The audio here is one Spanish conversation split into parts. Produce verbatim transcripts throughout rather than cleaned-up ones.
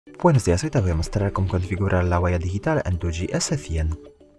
Buenos días, hoy te voy a mostrar cómo configurar la huella digital en tu G S cien.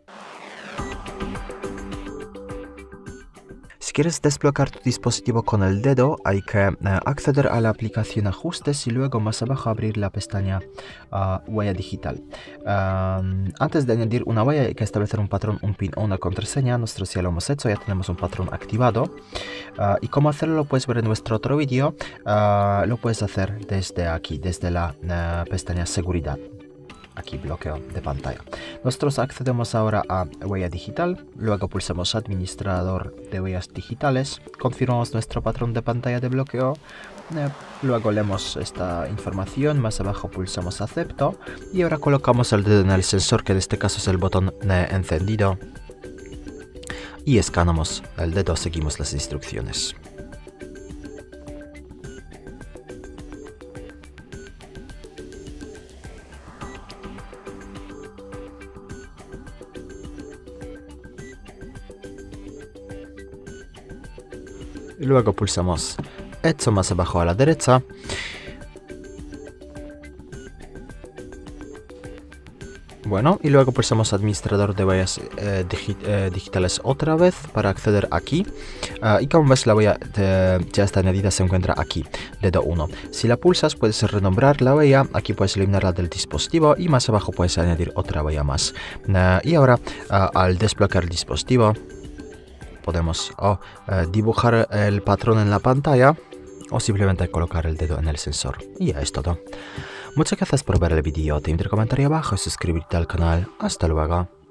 Si quieres desbloquear tu dispositivo con el dedo, hay que eh, acceder a la aplicación Ajustes y luego más abajo abrir la pestaña uh, Huella digital. Um, antes de añadir una huella hay que establecer un patrón, un PIN o una contraseña. Nosotros ya lo hemos hecho, ya tenemos un patrón activado. Uh, y cómo hacerlo lo puedes ver en nuestro otro vídeo. Uh, lo puedes hacer desde aquí, desde la uh, pestaña Seguridad. Aquí bloqueo de pantalla. Nosotros accedemos ahora a huella digital, luego pulsamos administrador de huellas digitales, confirmamos nuestro patrón de pantalla de bloqueo, eh, luego leemos esta información, más abajo pulsamos acepto y ahora colocamos el dedo en el sensor, que en este caso es el botón eh, encendido, y escanamos el dedo, seguimos las instrucciones. Y luego pulsamos esto más abajo a la derecha. Bueno, y luego pulsamos administrador de huellas eh, digi eh, digitales otra vez para acceder aquí. Uh, y como ves, la huella de, ya está añadida, se encuentra aquí, dedo uno. Si la pulsas puedes renombrar la huella, aquí puedes eliminarla del dispositivo y más abajo puedes añadir otra huella más. Uh, y ahora uh, al desbloquear el dispositivo podemos o uh, dibujar el patrón en la pantalla o simplemente colocar el dedo en el sensor. Y ya es todo. Muchas gracias por ver el vídeo, te invito a comentar abajo y suscribirte al canal. Hasta luego.